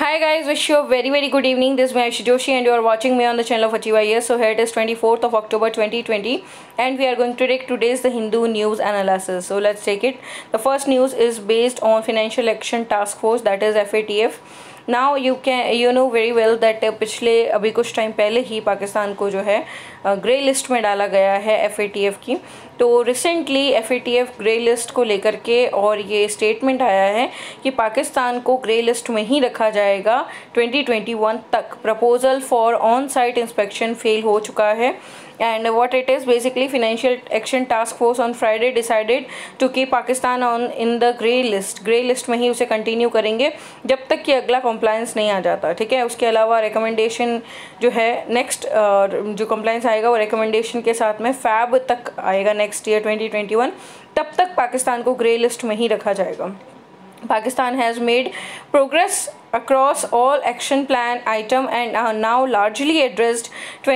Hi guys, wish you a very good evening. This is Ayushi Joshi and you are watching me on the channel of AchievIAS. So here it is 24th of October 2020 and we are going to take today's The Hindu news analysis. So let's take it. The first news is based on Financial Action Task Force, that is FATF. Now you know very well that पिछले अभी कुछ time पहले ही पाकिस्तान को जो है grey list में डाला गया है FATF की। तो रिसेंटली FATF ग्रे लिस्ट को लेकर के और ये स्टेटमेंट आया है कि पाकिस्तान को ग्रे लिस्ट में ही रखा जाएगा 2021 तक। Proposal for on site inspection fail हो चुका है and what it is basically, Financial Action Task Force on Friday decided to keep Pakistan on in the grey list में ही उसे कंटिन्यू करेंगे जब तक कि अगला कॉम्प्लायंस नहीं आ जाता, ठीक है। उसके अलावा रिकमेंडेशन जो है नेक्स्ट जो कॉम्प्लायंस आएगा वो रिकमेंडेशन के साथ में फैब तक आएगा नेक्स्ट ईयर 2021, तब तक पाकिस्तान को ग्रे लिस्ट में ही रखा जाएगा। Pakistan has made progress across all action plan item and now largely addressed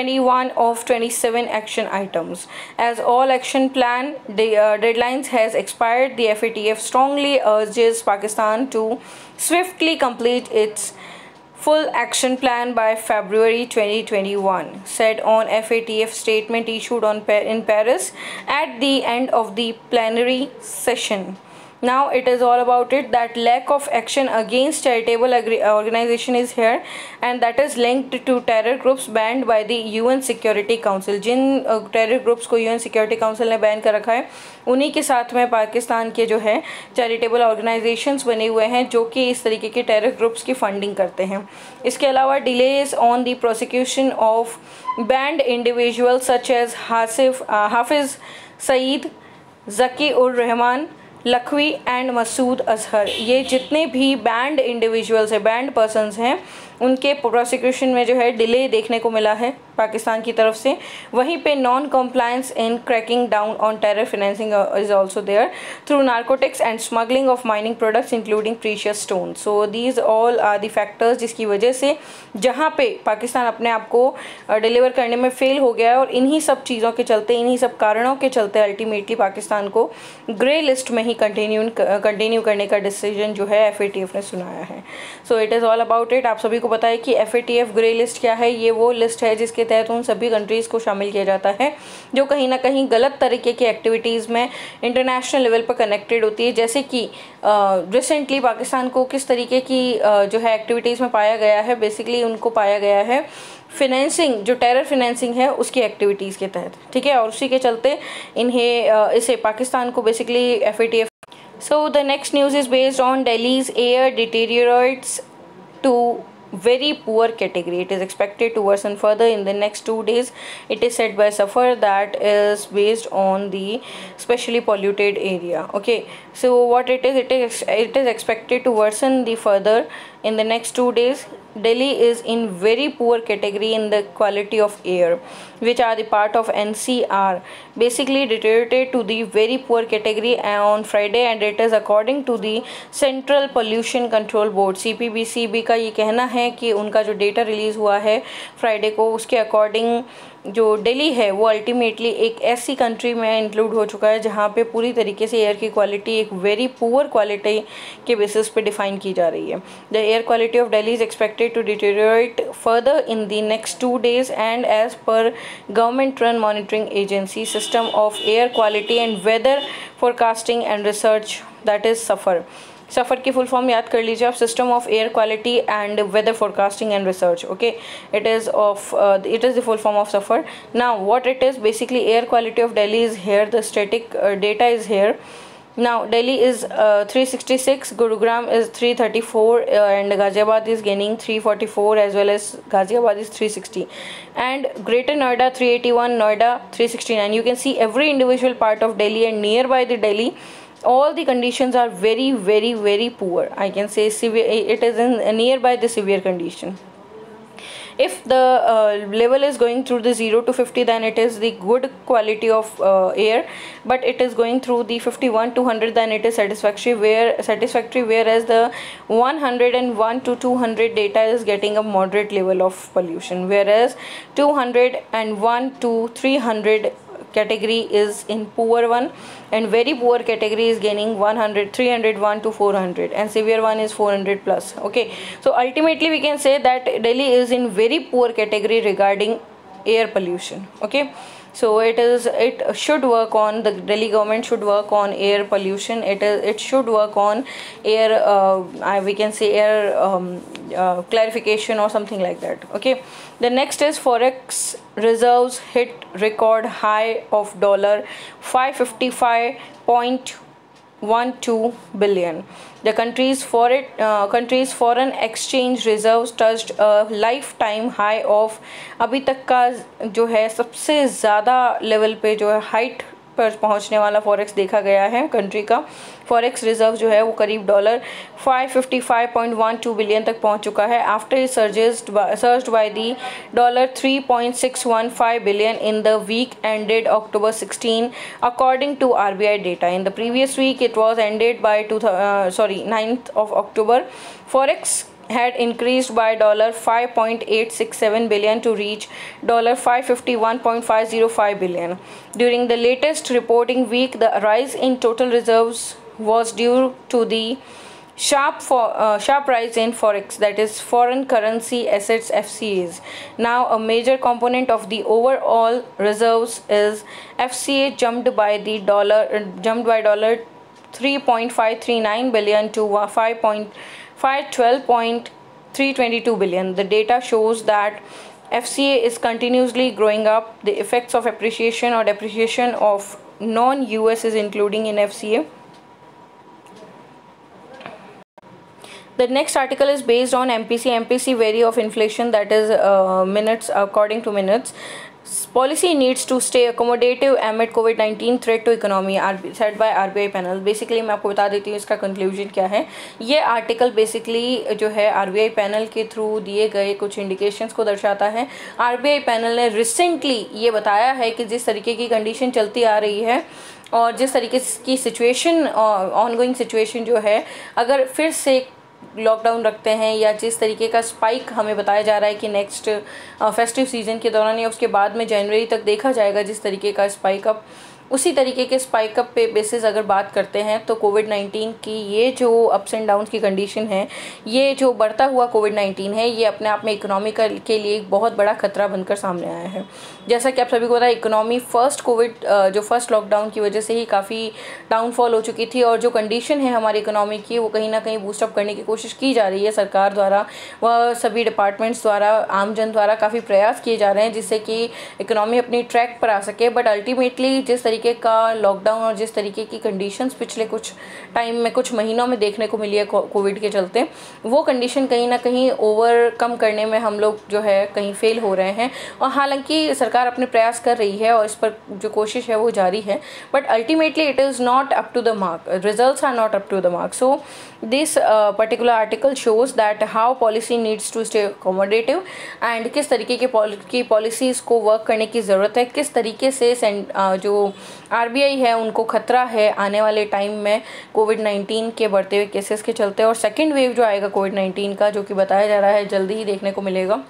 21 of 27 action items. As all action plan deadlines has expired, the FATF strongly urges Pakistan to swiftly complete its full action plan by February 2021, said on FATF statement issued in Paris at the end of the plenary session. Now it is all about it that lack of action against charitable organization is here and that is linked to terror groups banned by the UN Security Council. जिन terror groups को UN Security Council ने ban कर रखा है उन्हीं के साथ में पाकिस्तान के जो है चैरिटेबल ऑर्गेनाइजेशंस बने हुए हैं जो कि इस तरीके के टेरर ग्रुप्स की फंडिंग करते हैं। इसके अलावा delays on the prosecution of banned individual such as Hafiz Saeed, Zaki ur Rehman, Lakhvi and Masood Azhar, ये जितने भी बैंड इंडिविजुअल्स हैं, बैंड पर्सनस हैं, उनके प्रोसिक्यूशन में जो है डिले देखने को मिला है पाकिस्तान की तरफ से। वहीं पे non compliance in cracking down on terror financing is also there through narcotics and smuggling of mining products including precious stone. So these all are the factors जिसकी वजह से जहाँ पे पाकिस्तान अपने आप को डिलीवर करने में फेल हो गया है और इन्हीं सब चीज़ों के चलते, इन्हीं सब कारणों के चलते अल्टीमेटली पाकिस्तान को ग्रे लिस्ट में ही कंटिन्यू करने का डिसीजन जो है FATF ने सुनाया है। So it is all about it. आप सभी को पता है कि FATF ग्रे लिस्ट क्या है। ये वो लिस्ट है जिसके तहत उन सभी कंट्रीज़ को शामिल किया जाता है जो कहीं ना कहीं गलत तरीके की एक्टिविटीज़ में इंटरनेशनल लेवल पर कनेक्टेड होती है। जैसे कि रिसेंटली पाकिस्तान को किस तरीके की जो है एक्टिविटीज़ में पाया गया है, बेसिकली उनको पाया गया है फिनेंसिंग, जो टेरर फिनेंसिंग है उसकी एक्टिविटीज़ के तहत, ठीक है। और उसी के चलते इन्हें इसे पाकिस्तान को basically FATF। So the next news is based on Delhi's air deteriorates to very poor category. It is expected to worsen further in the next 2 days. It is said by Safar that is based on the specially polluted area. Okay, so what it is expected to worsen the further in the next 2 days. Delhi is in very poor category in the quality of air, which are the part of NCR, basically deteriorated to the very poor category on Friday, and it is according to the Central Pollution Control Board CPBCB का ये कहना है कि उनका जो data release हुआ है Friday को, उसके अकॉर्डिंग जो दिल्ली है वो अल्टीमेटली एक ऐसी कंट्री में इंक्लूड हो चुका है जहाँ पे पूरी तरीके से एयर की क्वालिटी एक वेरी पुअर क्वालिटी के बेसिस पे डिफाइन की जा रही है। The air quality of Delhi is expected to deteriorate further in the next 2 days and as per government run monitoring agency system of air quality and weather forecasting and research, that is SAFAR की full form याद कर लीजिए आप, system of air quality and weather forecasting and research. Okay, it is the full form of SAFAR. Now what it is basically, air quality of Delhi is here, the static data is here. Now Delhi is 366, Gurugram is 334 and Ghaziabad is gaining 344 as well as Ghaziabad is 360 and Greater Noida 381, Noida 369. You can see every individual part of Delhi and nearby the Delhi, all the conditions are very poor. I can say severe, it is in nearby the severe condition. If the level is going through the 0 to 50, then it is the good quality of air, but it is going through the 51 to 100, then it is satisfactory, whereas the 101 to 200 data is getting a moderate level of pollution, whereas 201 to 300 category is in poor one, and very poor category is gaining 100, 301 to 400, and severe one is 400 plus. Okay, so ultimately we can say that Delhi is in very poor category regarding air pollution. Okay, so it should work on, the Delhi government should work on air pollution. It should work on air we can say air clarification or something like that. Okay, the next is forex reserves hit record high of $555.12 billion. The country's foreign exchange reserves touched a lifetime high of, अभी तक का जो है सबसे ज़्यादा level पे जो है हाइट पर पहुंचने वाला फॉरेक्स देखा गया है। कंट्री का फॉरेक्स रिजर्व जो है वो करीब $555.12 बिलियन तक पहुंच चुका है, after surged by the $3.615 billion in the week ended October 16 according to RBI data. In the previous week it was ended by 9th of October. Forex had increased by $5.867 billion to reach $551.505 billion. During the latest reporting week, the rise in total reserves was due to the sharp rise in forex, that is foreign currency assets, FCAs. Now a major component of the overall reserves is FCA jumped by $3.539 billion to $512.322 billion. The data shows that FCA is continuously growing up. The effects of appreciation or depreciation of non-US is including in FCA. The next article is based on MPC vary of inflation, that is minutes, according to minutes. Policy needs to stay accommodative amid COVID-19 threat to economy, said by RBI panel. Basically मैं आपको बता देती हूँ इसका conclusion क्या है। ये article basically जो है RBI पैनल के थ्रू दिए गए कुछ इंडिकेशंस को दर्शाता है। RBI पैनल ने रिसेंटली ये बताया है कि जिस तरीके की कंडीशन चलती आ रही है और जिस तरीके की सिचुएशन, ऑनगोइंग सिचुएशन जो है, अगर फिर से लॉकडाउन रखते हैं या जिस तरीके का स्पाइक हमें बताया जा रहा है कि नेक्स्ट फेस्टिव सीजन के दौरान या उसके बाद में जनवरी तक देखा जाएगा जिस तरीके का स्पाइक अप, उसी तरीके के स्पाइक अप पे बेसिस अगर बात करते हैं तो कोविड-19 की ये जो अप्स एंड डाउन्स की कंडीशन है, ये जो बढ़ता हुआ कोविड-19 है, ये अपने आप में इकोनॉमी के लिए एक बहुत बड़ा खतरा बनकर सामने आया है। जैसा कि आप सभी को पता है, इकोनॉमी फर्स्ट लॉकडाउन की वजह से ही काफ़ी डाउनफॉल हो चुकी थी और जो कंडीशन है हमारी इकोनॉमी की, वो कहीं ना कहीं बूस्टअप करने की कोशिश की जा रही है सरकार द्वारा, वह सभी डिपार्टमेंट्स द्वारा, आमजन द्वारा काफ़ी प्रयास किए जा रहे हैं जिससे कि इकोनॉमी अपनी ट्रैक पर आ सके। बट अल्टीमेटली जिस तरीके का लॉकडाउन और जिस तरीके की कंडीशंस पिछले कुछ टाइम में, कुछ महीनों में देखने को मिली है कोविड के चलते, वो कंडीशन कहीं ना कहीं ओवरकम करने में हम लोग जो है कहीं फेल हो रहे हैं। और हालांकि सरकार अपने प्रयास कर रही है और इस पर जो कोशिश है वो जारी है, but ultimately it is not up to the mark, results are not up to the mark. So this particular article shows that how policy needs to stay accommodative and किस तरीके की पॉलिसीज़ को वर्क करने की ज़रूरत है, किस तरीके से जो RBI है उनको खतरा है आने वाले टाइम में कोविड-19 के बढ़ते हुए केसेस के चलते, और सेकेंड वेव जो आएगा कोविड-19 का, जो कि बताया जा रहा है जल्दी ही देखने को मिलेगा,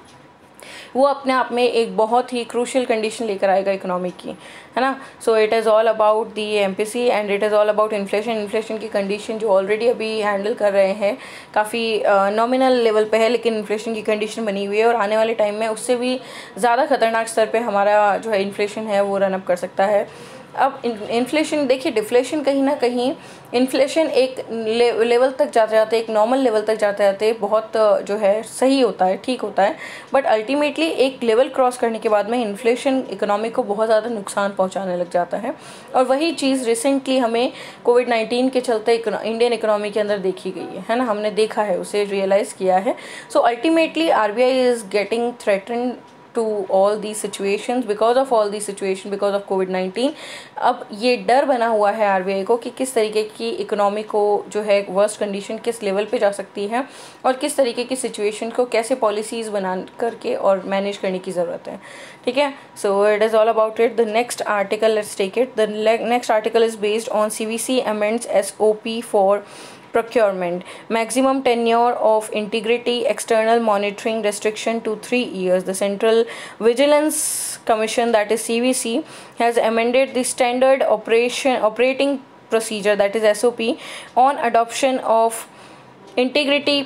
वो अपने आप में एक बहुत ही क्रूशियल कंडीशन लेकर आएगा इकोनॉमी की, है ना। So it is all about the MPC and it is all about inflation की कंडीशन जो ऑलरेडी अभी हैंडल कर रहे हैं, काफ़ी नॉमिनल लेवल पे है, लेकिन इन्फ्लेशन की कंडीशन बनी हुई है और आने वाले टाइम में उससे भी ज़्यादा खतरनाक स्तर पे हमारा जो है इन्फ्लेशन है वो रन अप कर सकता है। अब इन्फ्लेशन देखिए, डिफ्लेशन कहीं ना कहीं, इन्फ्लेशन एक लेवल तक जाते जाते, एक नॉर्मल लेवल तक जाते जाते बहुत जो है सही होता है, ठीक होता है, बट अल्टीमेटली एक लेवल क्रॉस करने के बाद में इन्फ्लेशन इकोनॉमी को बहुत ज़्यादा नुकसान पहुंचाने लग जाता है। और वही चीज़ रिसेंटली हमें कोविड-19 के चलते इंडियन इकोनॉमी के अंदर देखी गई है ना, हमने देखा है, उसे रियलाइज़ किया है। So ultimately RBI is getting threatened to all these situations, because of all these situations, because of COVID-19। अब ये डर बना हुआ है RBI को कि किस तरीके की इकोनॉमी को जो है वर्स्ट कंडीशन किस लेवल पे जा सकती है और किस तरीके की सिचुएशन को कैसे पॉलिसीज़ बना करके और मैनेज करने की ज़रूरत है, ठीक है। So it is all about it. The next article, let's take it. The next article is based on CVC amends SOP for procurement. Maximum tenure of integrity external monitoring restriction to 3 years. The Central Vigilance Commission, that is CVC, has amended the standard operating procedure, that is SOP, on adoption of integrity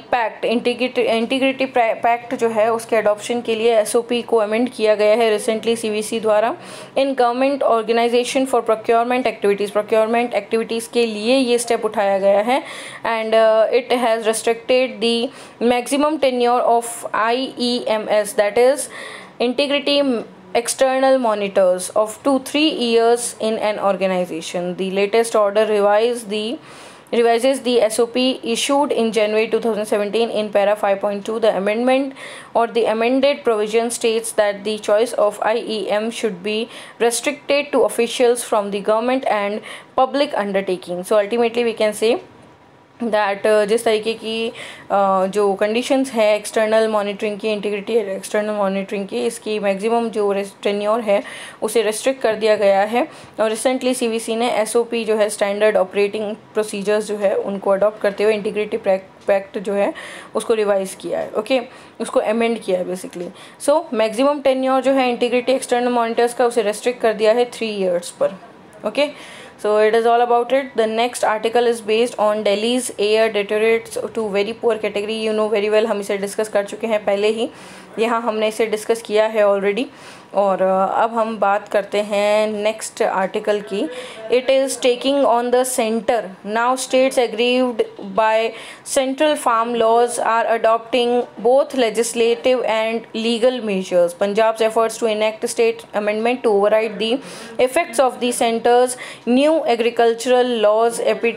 pact जो है उसके adoption के लिए SOP को amend किया गया है recently CVC द्वारा in government organisation for procurement activities के लिए ये स्टेप उठाया गया है and it has restricted the maximum tenure of IEMS, that is integrity external monitors of 2 3 years in an organization. The latest order revises the SOP issued in January 2017 in para 5.2. The amendment or the amended provision states that the choice of IEM should be restricted to officials from the government and public undertaking. So ultimately we can say that जिस तरीके की जो conditions है external monitoring की, integrity external monitoring की, इसकी maximum जो tenure है उसे रेस्ट्रिक्ट कर दिया गया है और रिसेंटली सीवीसी ने एसओपी जो है स्टैंडर्ड ऑपरेटिंग प्रोसीजर्स जो है उनको अडॉप्ट करते हुए इंटीग्रिटी पैक्ट जो है उसको रिवाइज़ किया है, ओके उसको अमेंड किया है बेसिकली. सो मैक्सिमम टेन्योर जो है इंटीग्रिटी एक्सटर्नल मॉनिटर्स का उसे रेस्ट्रिक्ट कर दिया है 3 years पर, okay. So it is all about it. The next article is based on Delhi's air deteriorates to very poor category. You know very well, हम इसे डिस्कस कर चुके हैं पहले ही, यहाँ हमने इसे डिस्कस किया है ऑलरेडी. और अब हम बात करते हैं नेक्स्ट आर्टिकल की. It is taking on the centre. Now states aggrieved by central farm laws are adopting both legislative and legal measures. Punjab's efforts to enact state amendment to override the effects of the centre's new agricultural laws.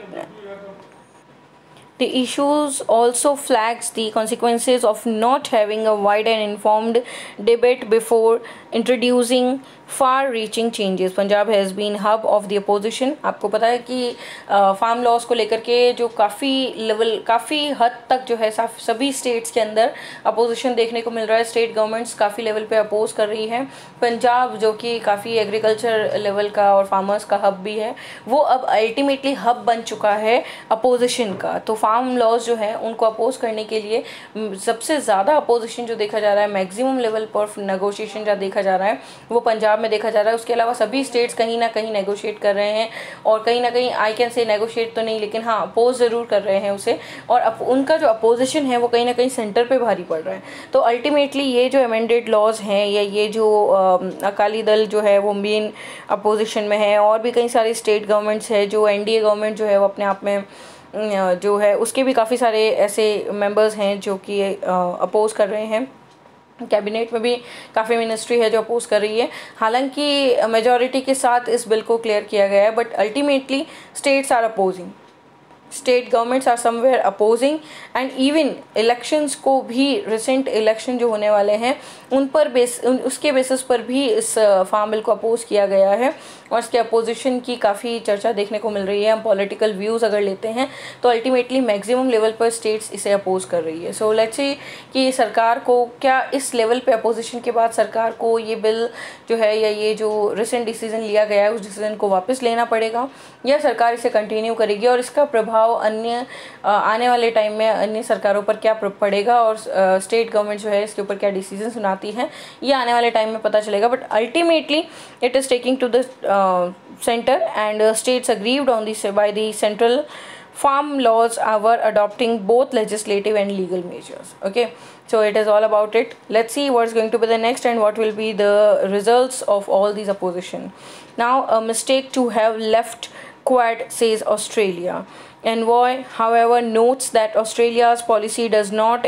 The issues also flags the consequences of not having a wide and informed debate before introducing far-reaching changes. Punjab has been hub of the opposition. आपको पता है कि farm laws को लेकर के जो काफ़ी हद तक जो है सभी स्टेट्स के अंदर अपोजिशन देखने को मिल रहा है. स्टेट गवर्नमेंट्स काफ़ी लेवल पे अपोज कर रही है. पंजाब जो कि काफ़ी एग्रीकल्चर लेवल का और फार्मर्स का हब भी है, वो अब अल्टीमेटली हब बन चुका है अपोजिशन का. तो फार्म लॉज जो है उनको अपोज करने के लिए सबसे ज़्यादा अपोजिशन जो देखा जा रहा है, मैक्सिमम लेवल पर नेगोशिएशन जो देखा जा रहा है वो पंजाब में देखा जा रहा है. उसके अलावा सभी स्टेट्स कहीं ना कहीं नेगोशिएट कर रहे हैं और कहीं ना कहीं आई कैन से नेगोशिएट तो नहीं लेकिन हाँ अपोज ज़रूर कर रहे हैं उसे. और उनका जो अपोजिशन है वो कहीं ना कहीं सेंटर पे भारी पड़ रहा है. तो अल्टीमेटली ये जो अमेंडेड लॉज हैं या ये जो अकाली दल जो है वो मेन अपोजिशन में है और भी कई सारी स्टेट गवर्नमेंट्स है. जो एनडीए गवर्नमेंट जो है वो अपने आप में जो है उसके भी काफ़ी सारे ऐसे मेंबर्स हैं जो कि अपोज कर रहे हैं. कैबिनेट में भी काफ़ी मिनिस्ट्री है जो अपोज कर रही है. हालांकि मेजॉरिटी के साथ इस बिल को क्लियर किया गया है but ultimately states are opposing. State governments are somewhere opposing and even elections को भी रिसेंट इलेक्शन जो होने वाले हैं उन पर उसके बेसिस पर भी इस फार्म बिल को अपोज किया गया है और इसके अपोजिशन की काफ़ी चर्चा देखने को मिल रही है. हम पॉलिटिकल व्यूज़ अगर लेते हैं तो अल्टीमेटली मैक्सिमम लेवल पर स्टेट्स इसे अपोज कर रही है. सो लेट्स सी कि सरकार को क्या इस लेवल पे अपोजिशन के बाद सरकार को ये बिल जो है या ये जो रिसेंट डिसीजन लिया गया है उस डिसीजन को वापस लेना पड़ेगा या सरकार इसे कंटिन्यू करेगी और इसका प्रभाव अन्य आने वाले टाइम में अन्य सरकारों पर क्या पड़ेगा और स्टेट गवर्नमेंट जो है इसके ऊपर क्या डिसीजन सुनाती है ये आने वाले टाइम में पता चलेगा. But ultimately it is taking to the center and states aggrieved on this by the central farm laws were adopting both legislative and legal measures. Okay, so it is all about it. Let's see what's going to be the next and what will be the results of all these opposition. Now a mistake to have left Quad, says Australia. Envoy however notes that Australia's policy does not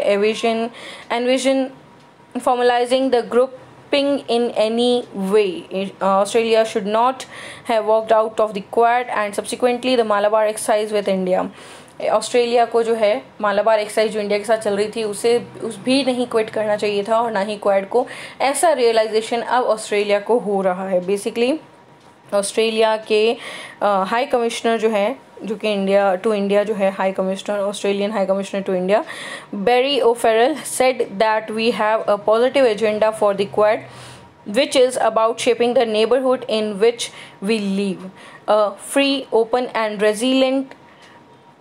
envision formalizing the group in any way. Australia should not have walked out of the Quad and subsequently the Malabar exercise with India. Australia को जो है Malabar excise जो India के साथ चल रही थी उसे भी नहीं क्विट करना चाहिए था और ना ही क्वाड को. ऐसा रियलाइजेशन अब ऑस्ट्रेलिया को हो रहा है. बेसिकली ऑस्ट्रेलिया के हाई कमिश्नर जो है जो कि इंडिया जो है high commissioner Australian high commissioner to India Barry O'Farrell said that we have a positive agenda for the Quad which is about shaping the neighborhood in which we live. A free, open and resilient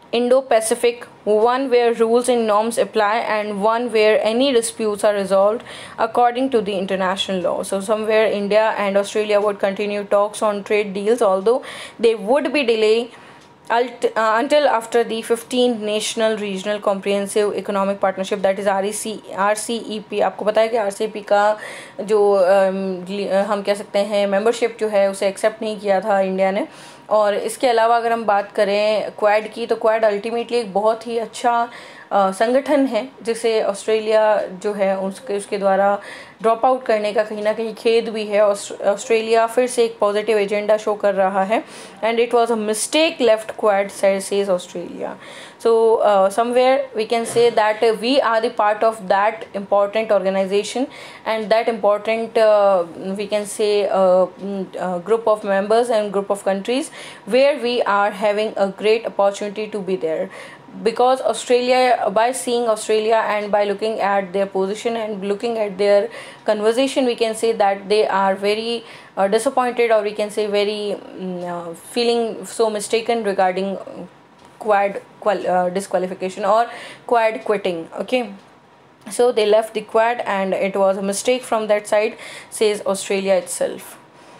Indo-Pacific, one where rules and norms apply and one where any disputes are resolved according to the international law. So somewhere India and Australia would continue talks on trade deals, although they would be delayed until after the 15th National Regional Comprehensive Economic Partnership, that is RCEP. आपको पता है कि RCEP का जो हम कह सकते हैं मेंबरशिप जो है उसे एक्सेप्ट नहीं किया था इंडिया ने। और इसके अलावा अगर हम बात करें क्वाड की, तो क्वाड अल्टीमेटली एक बहुत ही अच्छा संगठन है जिसे ऑस्ट्रेलिया जो है उसके द्वारा ड्रॉप आउट करने का कहीं ना कहीं खेद भी है। ऑस्ट्रेलिया फिर से एक पॉजिटिव एजेंडा शो कर रहा है and it was a mistake left Quad says Australia. So somewhere we can say that we are the part of that important organization and that important we can say group of members and group of countries where we are having a great opportunity to be there, because Australia, by seeing Australia and by looking at their position and looking at their conversation, we can say that they are very disappointed, or we can say very feeling so mistaken regarding quad disqualification or quad quitting. Okay, so they left the quad and it was a mistake from that side, says Australia itself.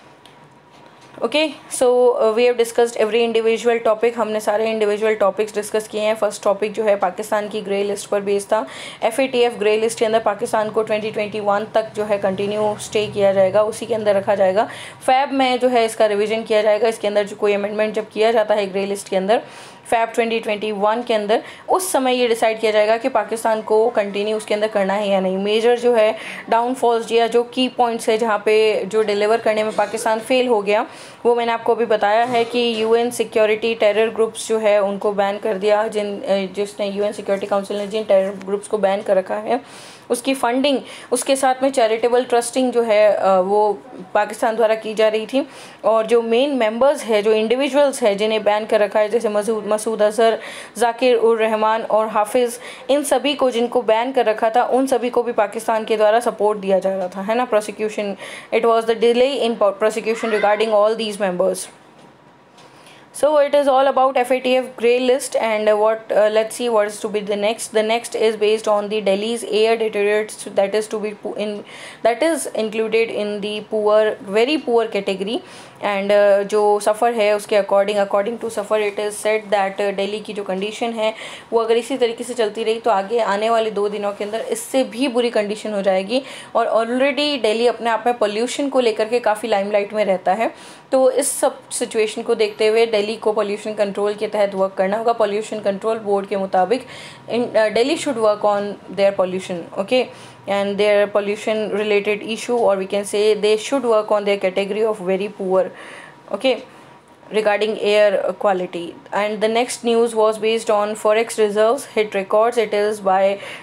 Okay so we have discussed every individual topic. हमने सारे individual topics discuss किए हैं। First topic जो है पाकिस्तान की grey list पर based था। FATF grey list के अंदर पाकिस्तान को 2021 तक जो है कंटिन्यू स्टे किया जाएगा, उसी के अंदर रखा जाएगा। फैब में जो है इसका रिवीजन किया जाएगा। इसके अंदर जो कोई अमेंडमेंट जब किया जाता है ग्रे लिस्ट के अंदर फैब 2021 के अंदर, उस समय ये डिसाइड किया जाएगा कि पाकिस्तान को कंटिन्यू उसके अंदर करना है या नहीं। मेजर जो है डाउनफॉल्स या जो की पॉइंट्स है जहाँ पे जो डिलीवर करने में पाकिस्तान फेल हो गया, वो मैंने आपको अभी बताया है कि UN सिक्योरिटी टेरर ग्रुप्स जो है उनको बैन कर दिया। जिसने UN सिक्योरिटी काउंसिल ने जिन टेरर ग्रुप्स को बैन कर रखा है उसकी फंडिंग, उसके साथ में चैरिटेबल ट्रस्टिंग जो है वो पाकिस्तान द्वारा की जा रही थी। और जो मेन मेंबर्स है, जो इंडिविजुअल्स है जिन्हें बैन कर रखा है, जैसे मसूद अजहर, जाकिर उर रहमान और हाफिज़, इन सभी को जिनको बैन कर रखा था उन सभी को भी पाकिस्तान के द्वारा सपोर्ट दिया जा रहा था, है ना, prosecution. It was the delay in prosecution regarding all these members. So it is all about FATF grey list, and let's see what is to be the next. The next is based on the Delhi's air deteriorates, that is included in the very poor category, and जो सफ़र है उसके according to suffer it is said that Delhi की जो condition है वो अगर इसी तरीके से चलती रही तो आगे आने वाले 2 दिनों के अंदर इससे भी बुरी कंडीशन हो जाएगी। और ऑलरेडी दिल्ली अपने आप में पोल्यूशन को लेकर के काफ़ी लाइमलाइट में रहता है, तो इस सब सिचुएशन को देखते हुए दिल्ली को पोल्यूशन कंट्रोल के तहत वर्क करना होगा। पोल्यूशन कंट्रोल बोर्ड के मुताबिक Delhi should work on their pollution, okay, and their pollution related issue, or we can say they should work on their category of very poor, okay, regarding air quality. And the next news was based on forex reserves hit records. It is by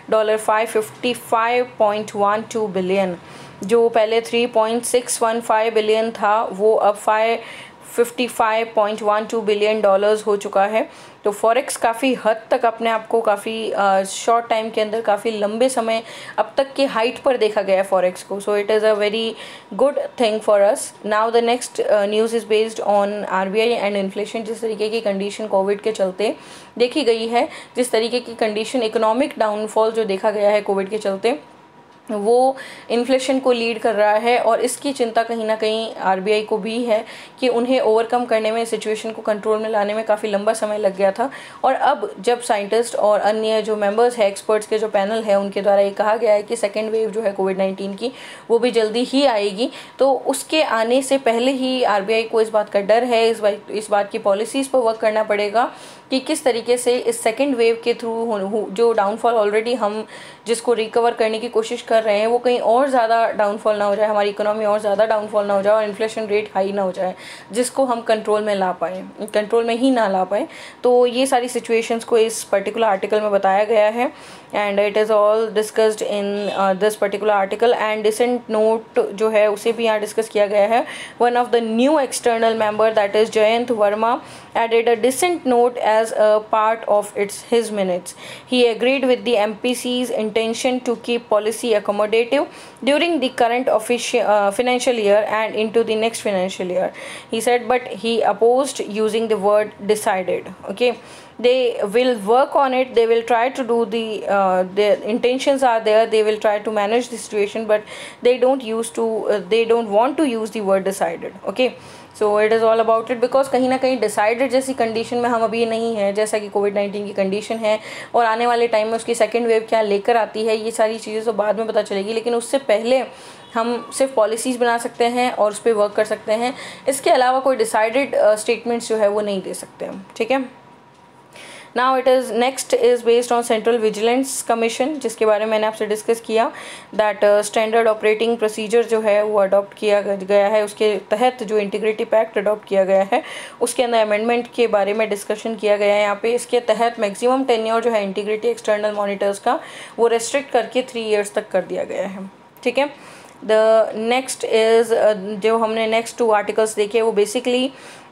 $555.12 billion, जो पहले 3.615 billion था वो अब $555.12 billion हो चुका है। तो forex काफ़ी हद तक अपने आप को काफ़ी शॉर्ट टाइम के अंदर काफ़ी लंबे समय अब तक के हाइट पर देखा गया है फॉरेक्स को। So it is a very good thing for us. Now the next news is based on RBI and inflation. जिस तरीके की कंडीशन कोविड के चलते देखी गई है, जिस तरीके की कंडीशन इकोनॉमिक डाउनफॉल जो देखा गया है कोविड के चलते, वो इन्फ्लेशन को लीड कर रहा है। और इसकी चिंता कहीं ना कहीं RBI को भी है कि उन्हें ओवरकम करने में, सिचुएशन को कंट्रोल में लाने में काफ़ी लंबा समय लग गया था। और अब जब साइंटिस्ट और अन्य जो मेंबर्स हैं, एक्सपर्ट्स के जो पैनल है, उनके द्वारा ये कहा गया है कि सेकेंड वेव जो है कोविड-19 की वो भी जल्दी ही आएगी, तो उसके आने से पहले ही RBI को इस बात का डर है, इस बात की पॉलिसीज़ पर वर्क करना पड़ेगा कि किस तरीके से इस सेकेंड वेव के थ्रू जो डाउनफॉल ऑलरेडी हम जिसको रिकवर करने की कोशिश कर रहे हैं वो कहीं और ज़्यादा डाउनफॉल ना हो जाए, हमारी इकोनॉमी और ज़्यादा डाउनफॉल ना हो जाए और इन्फ्लेशन रेट हाई ना हो जाए, जिसको हम कंट्रोल में ला पाए, कंट्रोल में ही ना ला पाए। तो ये सारी सिचुएशंस को इस पर्टिकुलर आर्टिकल में बताया गया है, and it is all discussed in this particular article. And dissent note जो है उसे भी यहाँ डिस्कस किया गया है। One of the new external member, that is Jayant Varma, added a dissent note as as a part of his minutes. He agreed with the MPC's intention to keep policy accommodative during the current financial year and into the next financial year. He said, but he opposed using the word decided. Okay, they will work on it. They will try to do their intentions are there. They will try to manage the situation, but they don't want to use the word decided. Okay, so it is all about it, because कहीं ना कहीं decided जैसी condition में हम अभी नहीं है, जैसा कि कोविड-19 की कंडीशन है, और आने वाले टाइम में उसकी सेकेंड वेव क्या लेकर आती है, ये सारी चीज़ें तो बाद में पता चलेगी, लेकिन उससे पहले हम सिर्फ पॉलिसीज़ बना सकते हैं और उस पर वर्क कर सकते हैं. इसके अलावा कोई डिसाइडेड स्टेटमेंट्स जो है वो नहीं दे सकते हम. ठीक है. Now it is next is based on central vigilance commission, जिसके बारे में मैंने आपसे डिस्कस किया. दैट स्टैंडर्ड ऑपरेटिंग प्रोसीजर जो है वो अडॉप्ट किया गया है. उसके तहत जो इंटीग्रिटी पैक्ट अडॉप्ट किया गया है उसके अंदर अमेंडमेंट के बारे में डिस्कशन किया गया है यहाँ पे. इसके तहत मैक्सिमम टेन्योर जो है इंटीग्रिटी एक्सटर्नल मॉनिटर्स का वो रेस्ट्रिक्ट करके 3 ईयर्स तक कर दिया गया है. ठीक है. द नेक्स्ट इज़ जो हमने नेक्स्ट 2 आर्टिकल्स देखे वो बेसिकली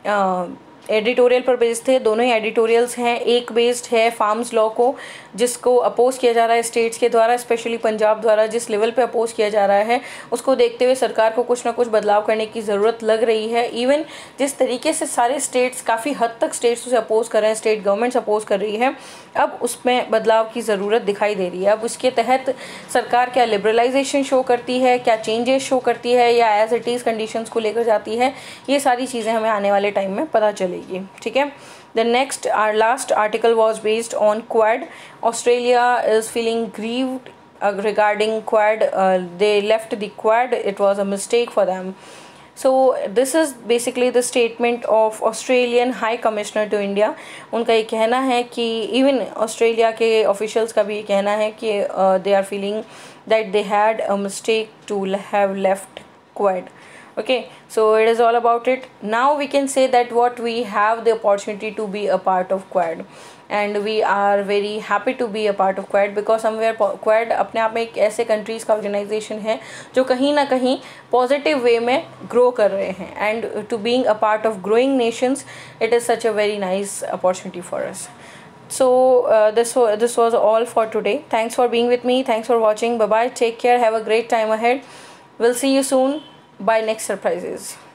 एडिटोरियल पर बेस्ड थे. दोनों ही एडिटोरियल्स हैं. एक बेस्ड है फार्म्स लॉ को, जिसको अपोज किया जा रहा है स्टेट्स के द्वारा, स्पेशली पंजाब द्वारा जिस लेवल पे अपोज किया जा रहा है उसको देखते हुए सरकार को कुछ ना कुछ बदलाव करने की ज़रूरत लग रही है. इवन जिस तरीके से सारे स्टेट्स काफ़ी हद तक स्टेट्स उसे अपोज कर रहे हैं, स्टेट गवर्नमेंट्स अपोज कर रही है, अब उसमें बदलाव की ज़रूरत दिखाई दे रही है. अब उसके तहत सरकार क्या लिबरलाइजेशन शो करती है, क्या चेंजेस शो करती है, या एज इट इज़ कंडीशंस को लेकर जाती है, ये सारी चीज़ें हमें आने वाले टाइम में पता चलेगी. ठीक है. The next, our last article was based on Quad. Australia is feeling grieved regarding Quad. They left the Quad. It was a mistake for them. So this is basically the statement of Australian High Commissioner to India. उनका ये कहना है कि even Australia के officials का भी ये कहना है कि they are feeling that they had a mistake to have left Quad. Okay, so it is all about it. Now we can say that what we have the opportunity to be a part of Quad, and we are very happy to be a part of Quad because somewhere Quad अपने आप में एक ऐसे countries का organisation है जो कहीं ना कहीं पॉजिटिव वे में ग्रो कर रहे हैं, and to being a part of growing nations it is such a very nice opportunity for us. So this was all for today. Thanks for being with me. Thanks for watching. Bye bye. Take care. Have a great time ahead. We'll see you soon. By next surprises.